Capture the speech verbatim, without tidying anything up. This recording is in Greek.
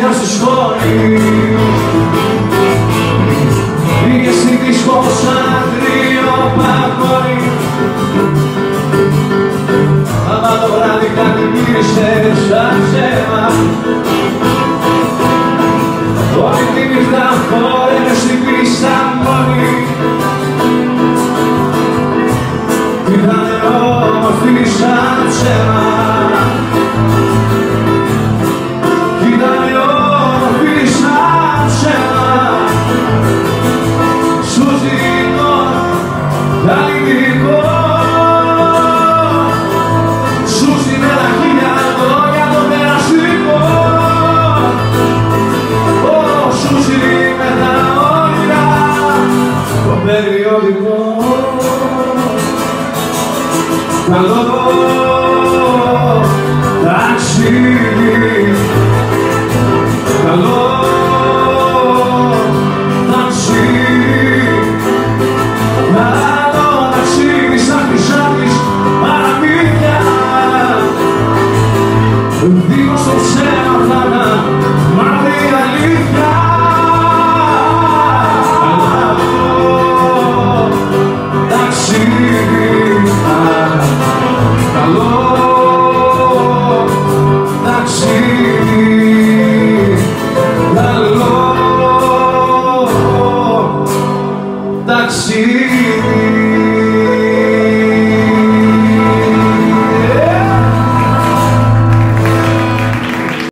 μια στη σχόλη. Πήγε στη δίσκο σαν κρύο παγόνι. Άμα το βράδυ κάτι μύρισε σαν ψέμα, όλη τη νύχτα χόρευε στην πίστα μόνη. Ήτανε όμορφη σαν ψέμα, ήτανε όμορφη σαν ψέμα. Σου ζητώ καλλιτικό, σου ζητώ ένα χιλιάδο για το περαστικό. Σου ζητώ με τα όνειρα το περιοδικό. Καλό ταξίδι, καλό